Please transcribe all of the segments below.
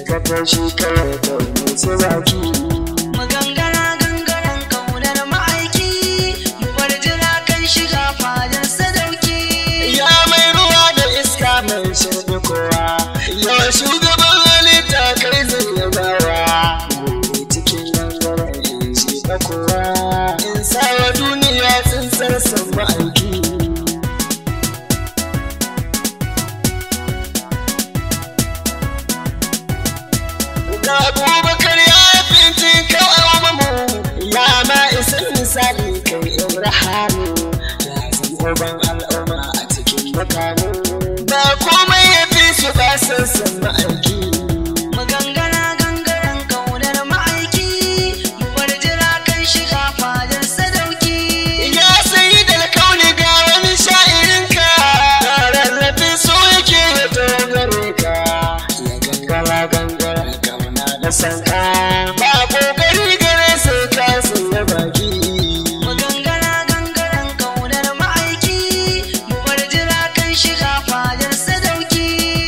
ka tashi kawai kaunar su baki. Mu gangara gangaren kaunar ma'aiki, mu bar jira kan shiga fadar sadauki. Ya mai ruwa da iska mai shirɗi kowa, yawa shugaban halitta kai zai yabawa. Gobe cikin gangaren in shi ka kowa, in sawa duniya sun sarsan ma'aiki. Abubakar ya finti kawai mamu, ya ma isan misali kai Ibrahimu, ya zan uban al'umma a cikin mutane, ba komai ya fi su ba sassan ma'aiki. Mu gangara gangaren kaunar ma'aiki, mu bar jira kan shiga fadar sadauki. Ya sayi da kauni ga wani sha'irinka, rarrafe so yake ya dogare ka, ya gangara gangara da sanka ba kokari gare sai ka sanya baki. Mu gangara gangaren kaunar ma'aiki, mu bar jira kan shiga fadar sadauki.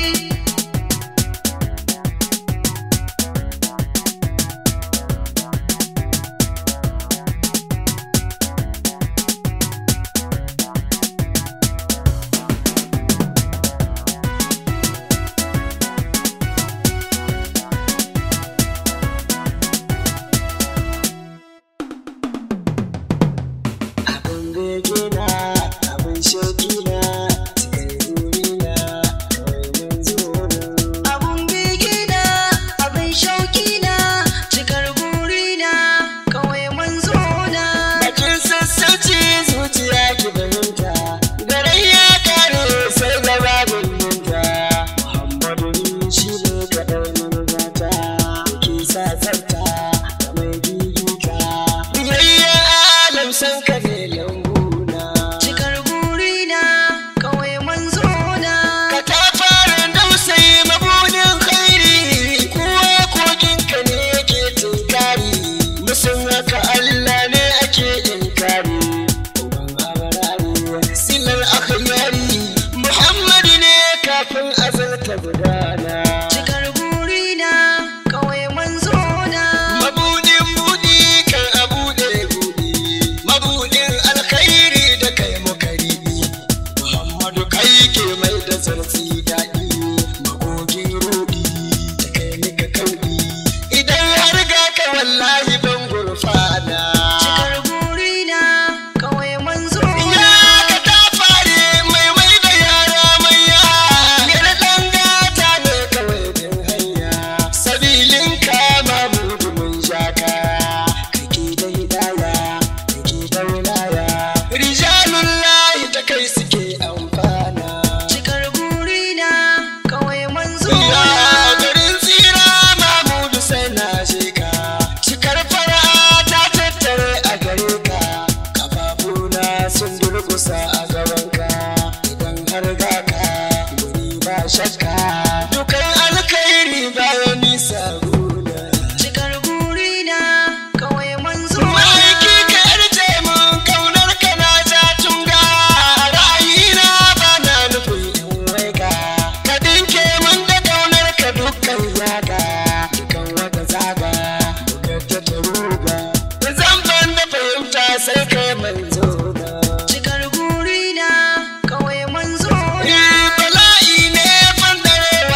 Begina abin shakina cikin burina kawai manzo na. Abun begina abin shaukina cikar burina kawai manzo na. Bakin sassauci zuciya ki fahimta, garai ya kare sai da babin minta. Muhammadu ni shi ne kaɗai manzata, ke sa tsafta da mai gigita. Biyayya alam san ka ne lambu. Cikar burina kawai manzo na. Ka ta fara dausayi mabudin khairi, kuwa koginka ne yake tinkari, musun haka Allah ne ake inkari. Uban abarari silar akhyari, Muhammadu ne kafin azalta gudana. Cikar burina kawai manzo na. Mabudin budi kan abude budi, mabudin alkhairi da kai mukaribi. Muhammadu kai ke mai da zarfi daɗi, magogin rudi da kai nika kauɗi. Idan har ga ka wallahi ban gurfana. Cikar burina kawai manzo Ya na. ka ta fare mai da yara manya, ne da ɗan gata ne kawai bin hanya. Sabilin kama mudu mun shaka, kake da hidaya, kake da wilaya. Rijalun layi ta kai suke amfana. Cikar burina kawai manzo Ya na. garin tsira Mahmudu sai na sheka, cikar fara ta tattare a gare ka, kafafuna sun durkusa a gabanka. Idan har ga ka wuri ba shakka, dukan alkhairi bayan nisa gona. Cikar burina kawai manzo na. Ma'aiki ka yarje mun kaunar ka na ja tunga, ra'ayina ba na nufin in waika, ka dinke mun da kaunar ka dukkan yaga, dukan wata zaga bugar ta ruga, zan ban da fahimta sai kai manzo na. Cikar burina kawai manzo na. Bala'i ne fandare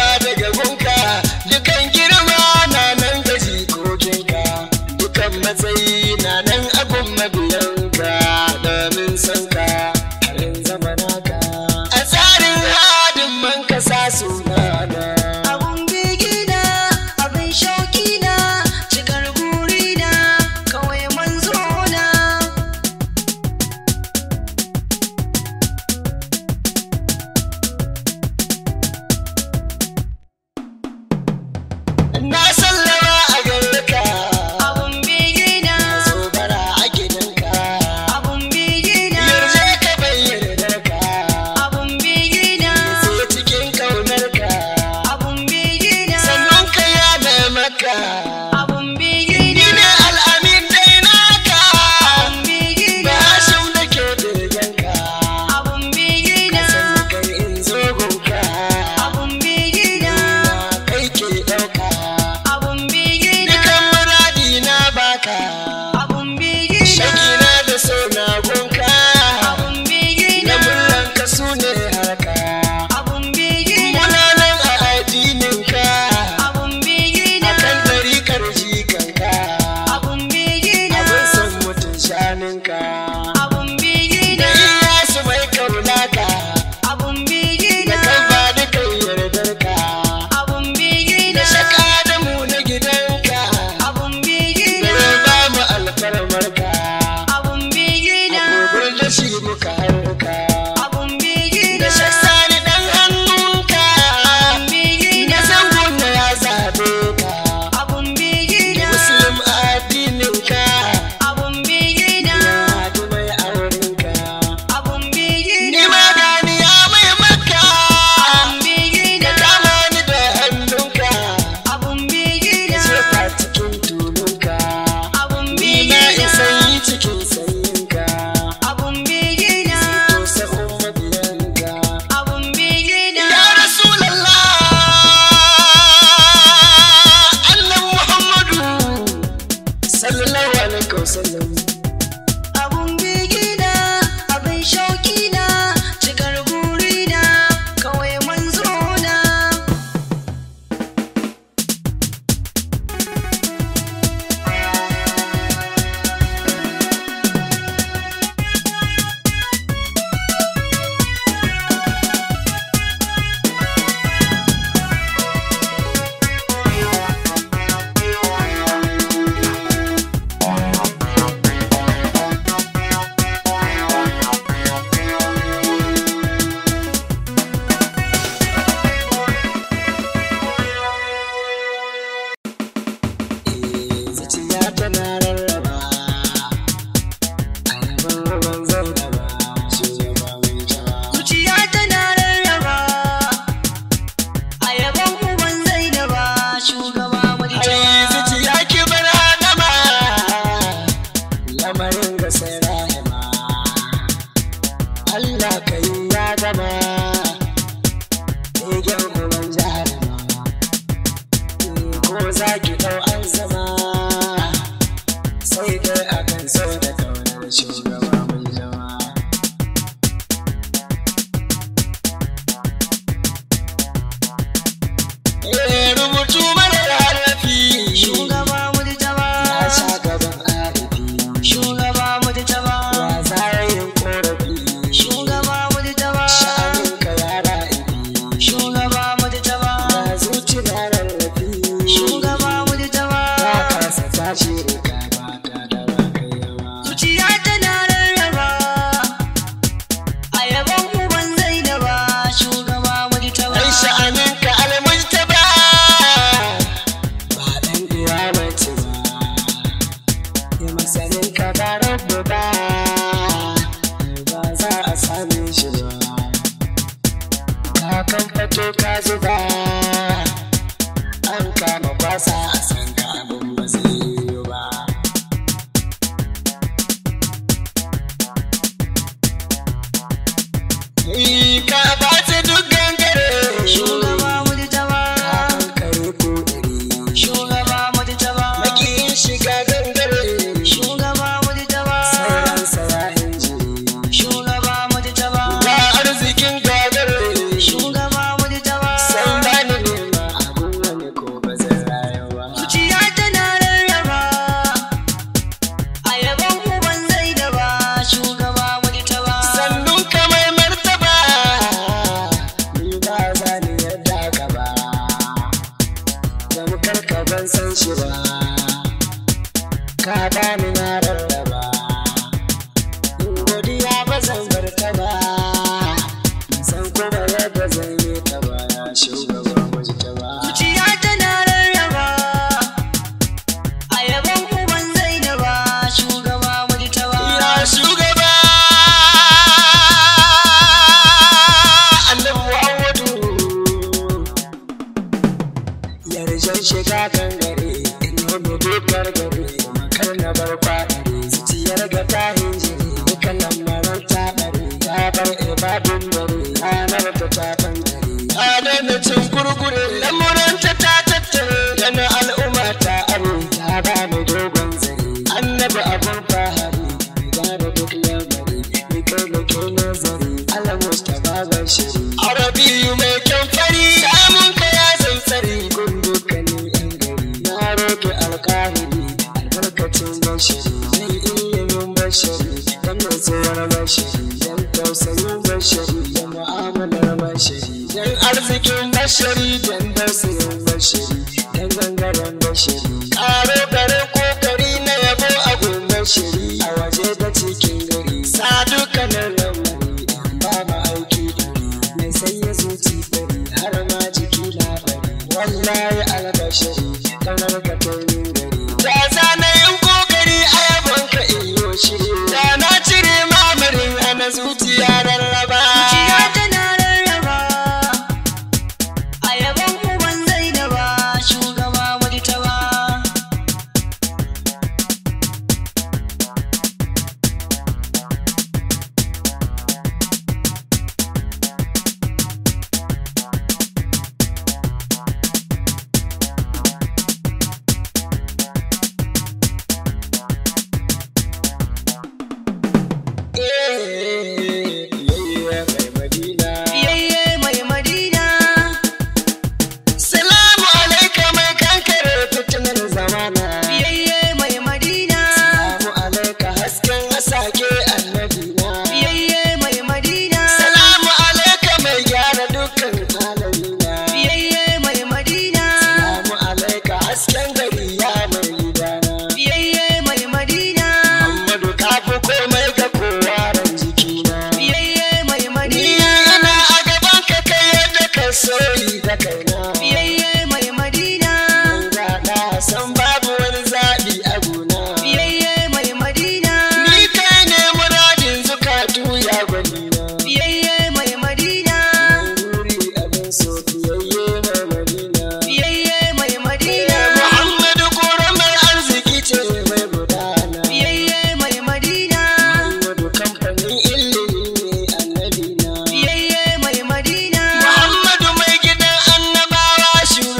za ki ɗau an zama sai dai akan so da kaunar shugaba mai zama. Rubutu mara harafi shugaba mujtaba ya sha gaban arafi shugaba mujtaba ya zayin korafi shugaba mujtaba sha'aninka ya ra'ibi shugaba mujtaba ya zuci na rarrafi shugaba mujtaba ya kasa tashi rika ba ta da rakai yawa. zuciya tana rarraba a yaban uban Zainaba shugaba mujtaba Ai sha'aninka almujtaba ba ɗan ƙiyamaci ba ya masaninka ba rabu ba ba za a same shi ba ka kan fato ka zuba an kama kwasa a san ka abin ba zai yi ba. Ka ba ta duk gangare shugaba mujtaba ka kankare ko iri shugaba mujtaba makiyin shiga gangare shugaba mujtaba sai ransa ya hinjiri shugaba mujtaba ga arzikin gagare shugaba mujtaba sai bani nema abun wani ko ba zan rayu ba. zuciya tana rarraba a yaban uban Zainaba shugaba mujtaba Sannun ka mai martaba ni ba za ni yadda ka ba don karka ban san shi ba ka bani na rarraba in godiya ba zan bar ta ba san kuma yadda zan yi ta ba ya shugaba mujtaba. zuciya tana rarraba a yaban uban Zainaba shugaba mujtaba Ya shugaba Annabi Muhammadu yarjan shiga kan gare ina mu dokar gare kar na bar kwaɗare zuciyar ga ta hinjiri dukan lamarin ta ɗare ta bar ibadun dare ranar ta ta fangare adana cin kurkure lamuran ta ta tattare yana al'umma ta aro ta ba mu dogon zare annabi abun fahari riga da duk lamari ni kai da ke nazari alamus ta babar shiri arabiyu mai kyan fari samun ka ya zantsari kun dukkanin yan gari na roƙe alƙahiri albarkacin bashiri zai ilimin bashiri dan nutsuwar bashiri dan tausayin bashiri da mu'amalar bashiri dan arzikin bashiri dan dausayin bashiri dan gangaren bashiri ƙaro garin kokari na yabo a gun bashiri a waje da cikin gari sa dukkanin lamari ba ma aiki dare mai sanya zuci bari har ma jiki labari wallahi albashiri kamar ka tonin gari da zana yin kokari a yabon ka iyo shiri da na cire mamarin ana zuciya rarraba. zuciya tana rarraba a yaban uban Zainaba shugaba mujtaba Mai Madina fiyayye mai Madina salamu alaika mai kankare fitinar zamana fiyayye mai Madina salamu alaika hasken asake annabina fiyayye mai Madina salamu alaika mai gyara dukkan alamina fiyayye mai Madina salamu alaika hasken gari ya mai gidana fiyayye mai Madina Muhammadu kafi komai ga kowa ran jikina fiyayye mai ni Madina ina a gaban ka kai yadda ka soyi da kaina fiyayye mai Madina ga da san babu wani zaɓi a gona fiyayye mai Madina ni kai ne muradin zukatu ya gwanina fiyayye mai Madina Nuri abin so fiyayye mai Madina fiyayye mai Madina Muhammadu ƙoramar arziki ce mai gudana fiyayye mai Madina Muhammadu kamfanin ilimi ne annabina fiyayye mai Madina Muhammadu mai gidan annabawa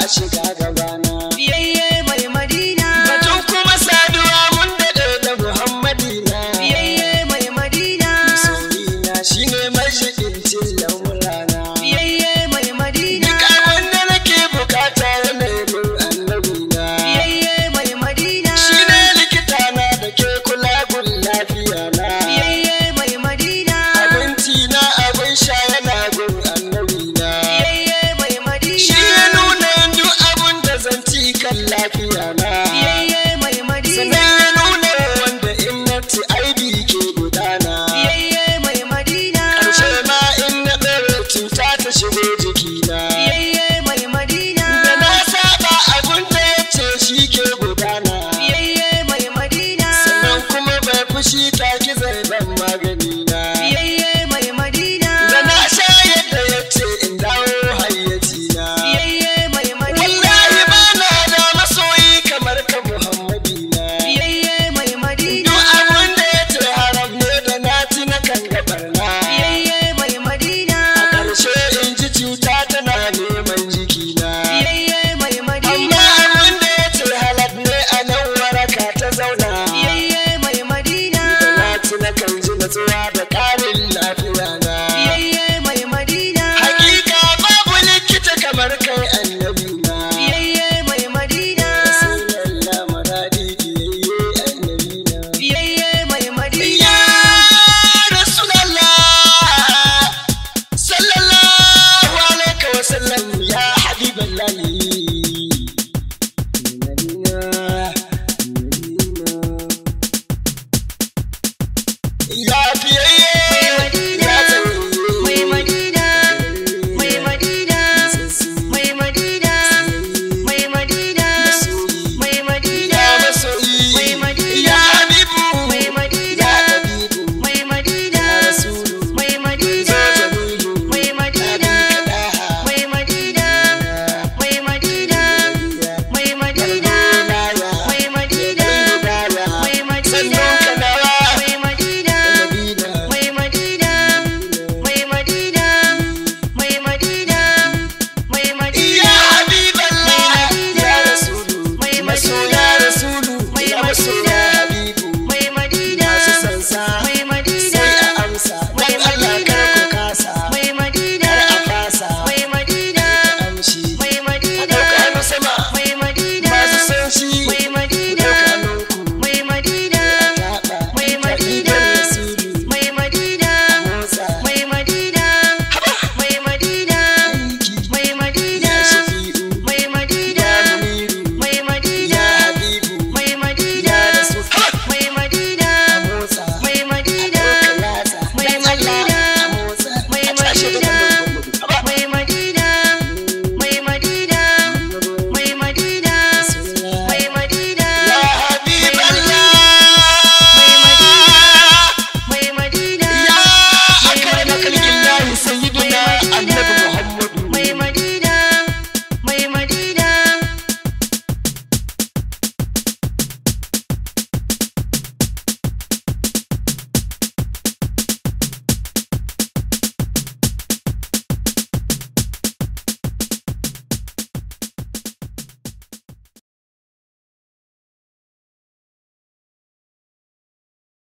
a shiga gabana. Biyayye mai Madina. Batun kuma saduwa mun daɗe da Muhammadina. Biyayye mai Madina. Masoyina shine mashigincin lamurana.